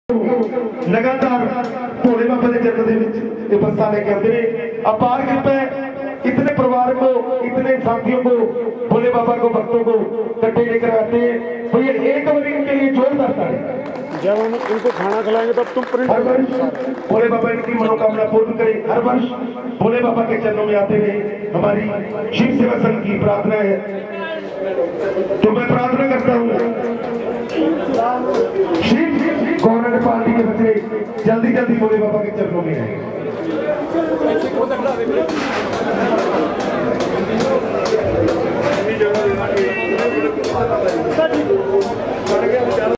लगातार भोले बाबा के जन्म बसा लेके आते हैं। अपार कृपा इतने परिवार को, इतने साथियों को, भोले बाबा को, भक्तों को इकट्ठे लेकर आते हैं। भैया एक बार इनके लिए जोरदार ताली। जब हम इनको खाना खिलाएंगे तब तुम प्रिंट हर वर्ष भोले बाबा इनकी मनोकामना पूर्ण करें। हर वर्ष भोले बाबा के चरणों में आते हुए हमारी शिव सेवा संघ की प्रार्थना है। तो मैं प्रार्थना करता हूँ शिव गवर्नमेंट पार्टी के बच्चे जल्दी जल्दी भोले बाबा के चरणों में आए।